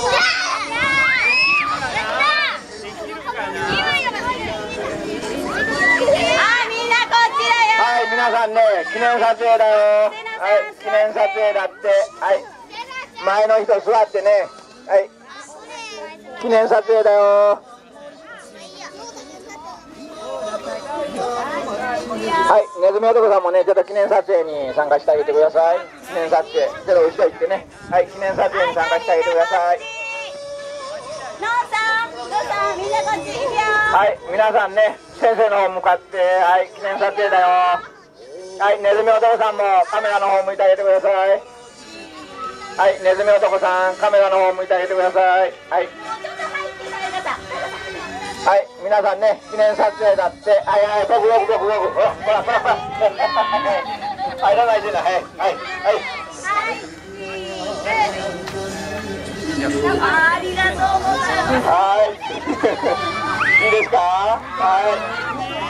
はい、皆さんね、記念撮影だよ。はい、記念撮影だって。はい、前の人座ってね。はい、記念撮影だよ。はい、ネズミ男さんもね、ちょっと記念撮影に参加してあげてください。記念撮影、ちょっと後ろ行ってね。はい、記念撮影に参加してあげてください。 みんなこっち行くよ。 はい、皆さんね、先生の方向かって、はい、記念撮影だよ。はい、ネズミ男さんもカメラの方向いてあげてください。はい、ネズミ男さん、カメラの方向いてあげてください。はい。はい、皆さんね、記念撮影だって。はいはい、僕。ほら。入らないでな、はい。 ありがとうございます。 はい。いいですか。はい。